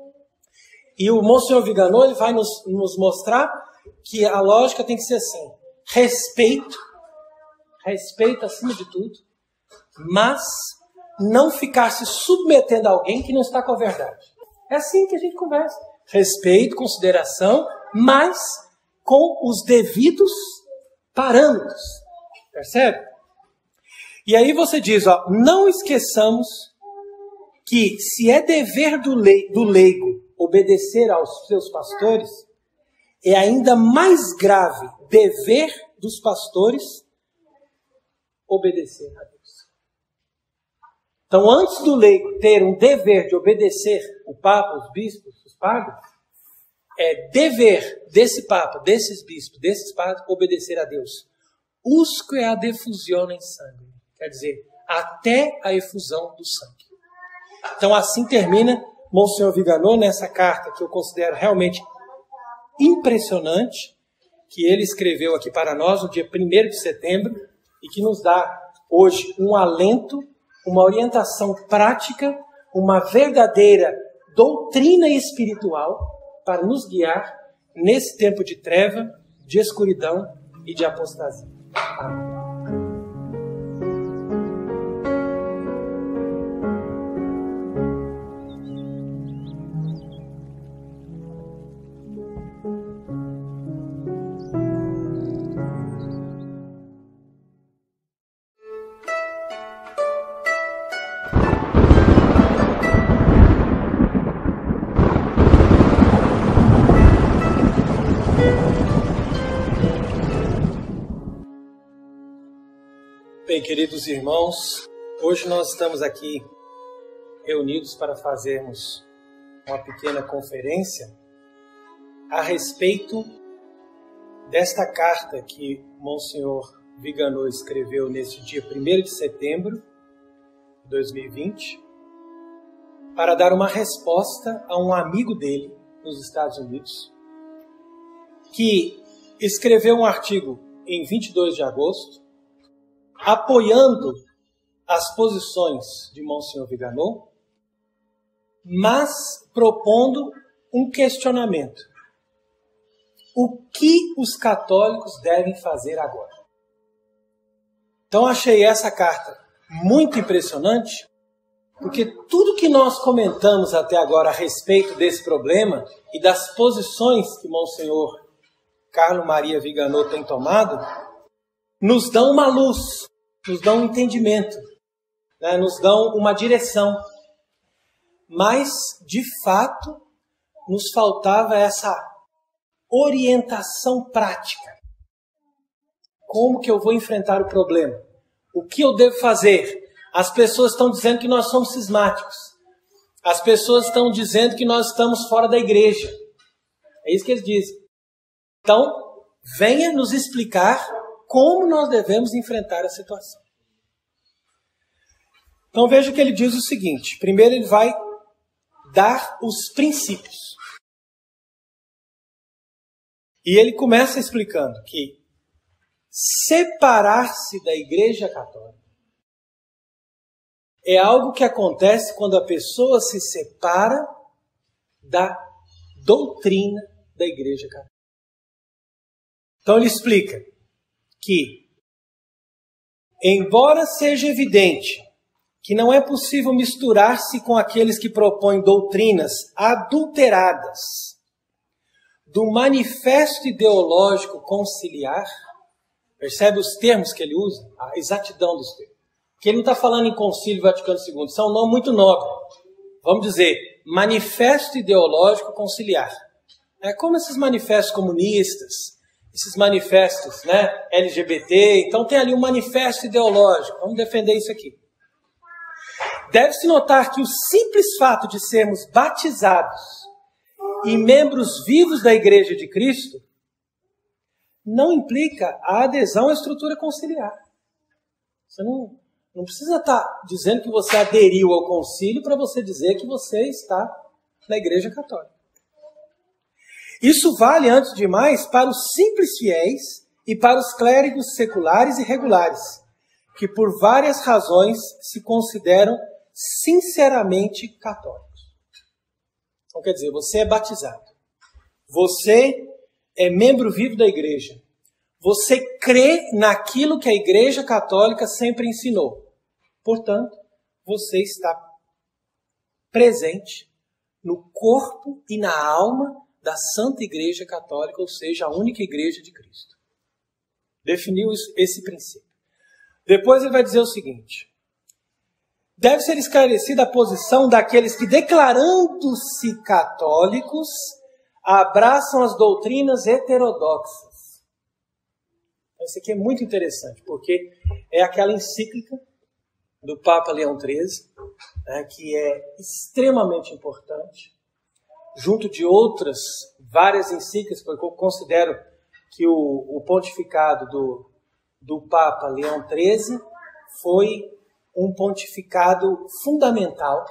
E o Monsenhor Viganò, ele vai nos, nos mostrar que a lógica tem que ser assim. Respeito, respeito acima de tudo, mas não ficar se submetendo a alguém que não está com a verdade. É assim que a gente conversa. Respeito, consideração, mas com os devidos parâmetros. Percebe? E aí você diz, ó, não esqueçamos que se é dever do, le- do leigo obedecer aos seus pastores, é ainda mais grave dever dos pastores obedecer a Deus. Então, antes do leigo ter um dever de obedecer o Papa, os bispos, os padres, é dever desse Papa, desses bispos, desses padres, obedecer a Deus. Usque a diffusione in sangue. Quer dizer, até a efusão do sangue. Então, assim termina Monsenhor Viganò nessa carta que eu considero realmente impressionante, que ele escreveu aqui para nós no dia primeiro de setembro e que nos dá hoje um alento, uma orientação prática, uma verdadeira doutrina espiritual para nos guiar nesse tempo de treva, de escuridão e de apostasia. Amém. Bem, queridos irmãos, hoje nós estamos aqui reunidos para fazermos uma pequena conferência a respeito desta carta que Monsenhor Viganò escreveu nesse dia primeiro de setembro de dois mil e vinte, para dar uma resposta a um amigo dele nos Estados Unidos, que escreveu um artigo em vinte e dois de agosto, apoiando as posições de Monsenhor Viganò, mas propondo um questionamento. O que os católicos devem fazer agora? Então achei essa carta muito impressionante, porque tudo que nós comentamos até agora a respeito desse problema e das posições que Monsenhor Carlos Maria Viganò tem tomado, nos dão uma luz, nos dão um entendimento, né? Nos dão uma direção. Mas, de fato, nos faltava essa orientação prática. Como que eu vou enfrentar o problema? O que eu devo fazer? As pessoas estão dizendo que nós somos cismáticos. As pessoas estão dizendo que nós estamos fora da igreja. É isso que eles dizem. Então, venha nos explicar como nós devemos enfrentar a situação. Então veja que ele diz o seguinte. Primeiro ele vai dar os princípios. E ele começa explicando que separar-se da Igreja Católica é algo que acontece quando a pessoa se separa da doutrina da Igreja Católica. Então ele explica que, embora seja evidente que não é possível misturar-se com aqueles que propõem doutrinas adulteradas do manifesto ideológico conciliar, percebe os termos que ele usa? A exatidão dos termos. Que ele não está falando em Concílio Vaticano segundo, isso é um nome muito nobre. Vamos dizer, manifesto ideológico conciliar. É como esses manifestos comunistas, esses manifestos, né, L G B T, então tem ali um manifesto ideológico, vamos defender isso aqui. Deve-se notar que o simples fato de sermos batizados e membros vivos da Igreja de Cristo não implica a adesão à estrutura conciliar. Você não, não precisa estar dizendo que você aderiu ao concílio para você dizer que você está na Igreja Católica. Isso vale, antes de mais, para os simples fiéis e para os clérigos seculares e regulares, que por várias razões se consideram sinceramente católicos. Então, quer dizer, você é batizado, você é membro vivo da igreja, você crê naquilo que a Igreja Católica sempre ensinou. Portanto, você está presente no corpo e na alma da Santa Igreja Católica, ou seja, a única Igreja de Cristo. Definiu esse princípio. Depois ele vai dizer o seguinte: deve ser esclarecida a posição daqueles que, declarando-se católicos, abraçam as doutrinas heterodoxas. Isso aqui é muito interessante, porque é aquela encíclica do Papa Leão treze, né, que é extremamente importante, junto de outras várias encíclicas, porque eu considero que o, o pontificado do, do Papa Leão treze foi um pontificado fundamental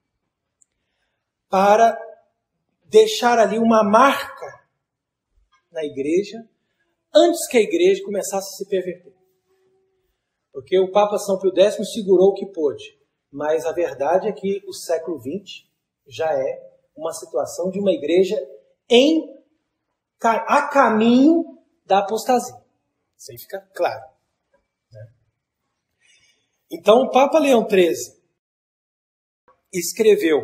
para deixar ali uma marca na igreja antes que a igreja começasse a se perverter. Porque o Papa São Pio X segurou o que pôde, mas a verdade é que o século vinte já é uma situação de uma igreja em, a caminho da apostasia. Isso aí fica claro. Né? Então, o Papa Leão treze escreveu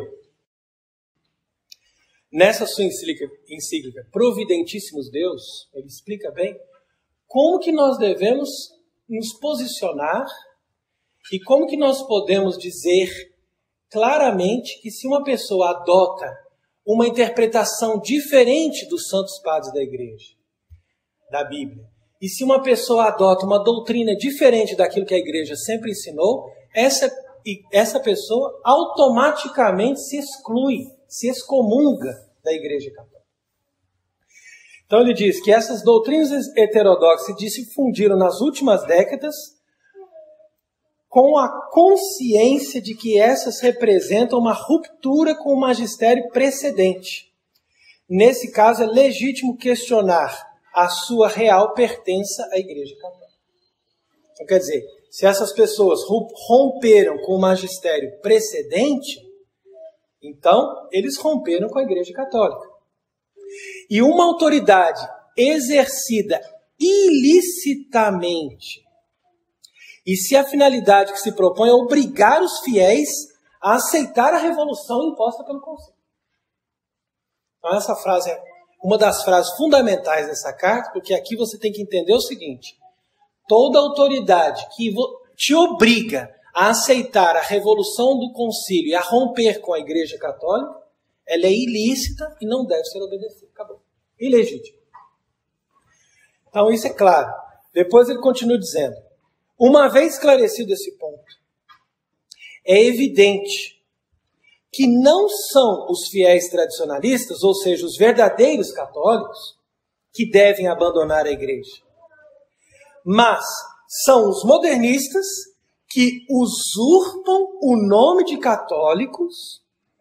nessa sua encíclica, encíclica Providentíssimos Deus, ele explica bem como que nós devemos nos posicionar e como que nós podemos dizer claramente que se uma pessoa adota uma interpretação diferente dos santos padres da igreja, da Bíblia, E se uma pessoa adota uma doutrina diferente daquilo que a igreja sempre ensinou, essa, essa pessoa automaticamente se exclui, se excomunga da igreja católica. Então ele diz que essas doutrinas heterodoxas se difundiram nas últimas décadas com a consciência de que essas representam uma ruptura com o magistério precedente. Nesse caso, é legítimo questionar a sua real pertença à Igreja Católica. Então, quer dizer, se essas pessoas romperam com o magistério precedente, então eles romperam com a Igreja Católica. E uma autoridade exercida ilicitamente, e se a finalidade que se propõe é obrigar os fiéis a aceitar a revolução imposta pelo Concílio. Então essa frase é uma das frases fundamentais dessa carta, porque aqui você tem que entender o seguinte: toda autoridade que te obriga a aceitar a revolução do Concílio e a romper com a Igreja Católica, ela é ilícita e não deve ser obedecida. Acabou. Ilegítimo. Então isso é claro. Depois ele continua dizendo: uma vez esclarecido esse ponto, é evidente que não são os fiéis tradicionalistas, ou seja, os verdadeiros católicos, que devem abandonar a igreja. Mas são os modernistas que usurpam o nome de católicos,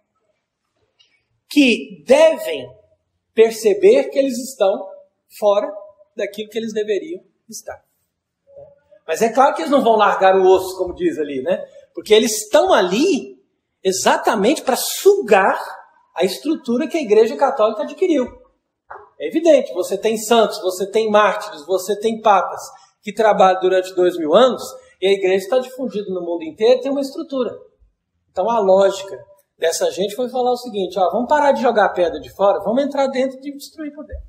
que devem perceber que eles estão fora daquilo que eles deveriam estar. Mas é claro que eles não vão largar o osso, como diz ali, né? Porque eles estão ali exatamente para sugar a estrutura que a Igreja Católica adquiriu. É evidente, você tem santos, você tem mártires, você tem papas que trabalham durante dois mil anos e a Igreja está difundida no mundo inteiro e tem uma estrutura. Então a lógica dessa gente foi falar o seguinte: ó, vamos parar de jogar a pedra de fora, vamos entrar dentro e destruir por dentro.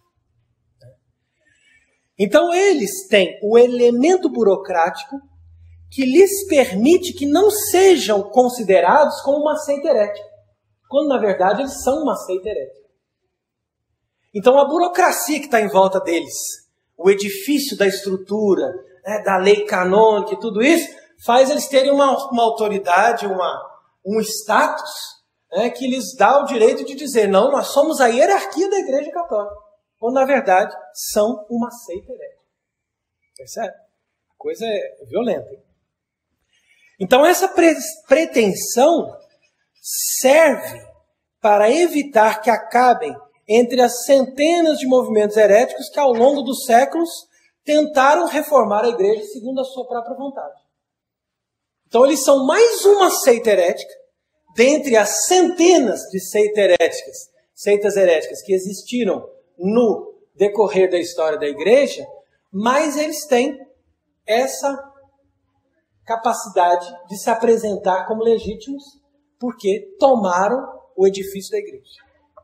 Então eles têm o elemento burocrático que lhes permite que não sejam considerados como uma seita herética, quando na verdade eles são uma seita herética. Então a burocracia que está em volta deles, o edifício da estrutura, né, da lei canônica e tudo isso, faz eles terem uma, uma autoridade, uma, um status, né, que lhes dá o direito de dizer: não, nós somos a hierarquia da Igreja Católica. Quando, na verdade, são uma seita herética. Percebe? A coisa é violenta. Hein? Então, essa pre- pretensão serve para evitar que acabem entre as centenas de movimentos heréticos que, ao longo dos séculos, tentaram reformar a igreja segundo a sua própria vontade. Então, eles são mais uma seita herética, dentre as centenas de seitas heréticas, seitas heréticas que existiram no decorrer da história da igreja, mas eles têm essa capacidade de se apresentar como legítimos, porque tomaram o edifício da igreja.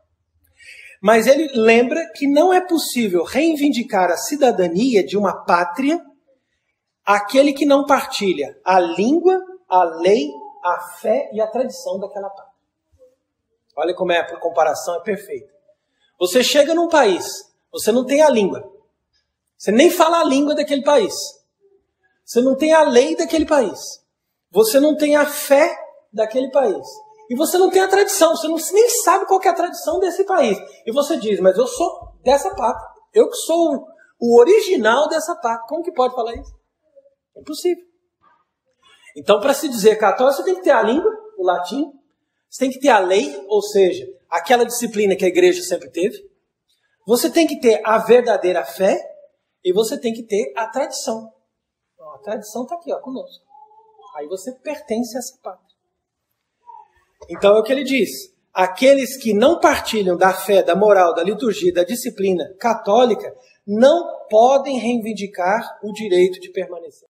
Mas ele lembra que não é possível reivindicar a cidadania de uma pátria aquele que não partilha a língua, a lei, a fé e a tradição daquela pátria. Olha como é a comparação, é perfeita. Você chega num país, você não tem a língua. Você nem fala a língua daquele país. Você não tem a lei daquele país. Você não tem a fé daquele país. E você não tem a tradição. Você não, nem sabe qual que é a tradição desse país. E você diz: mas eu sou dessa pátria. Eu que sou o original dessa pátria. Como que pode falar isso? É impossível. Então, para se dizer católico, você tem que ter a língua, o latim. Você tem que ter a lei, ou seja, aquela disciplina que a igreja sempre teve. Você tem que ter a verdadeira fé e você tem que ter a tradição. A tradição está aqui, ó, conosco. Aí você pertence a essa pátria. Então é o que ele diz: aqueles que não partilham da fé, da moral, da liturgia, da disciplina católica, não podem reivindicar o direito de permanecer.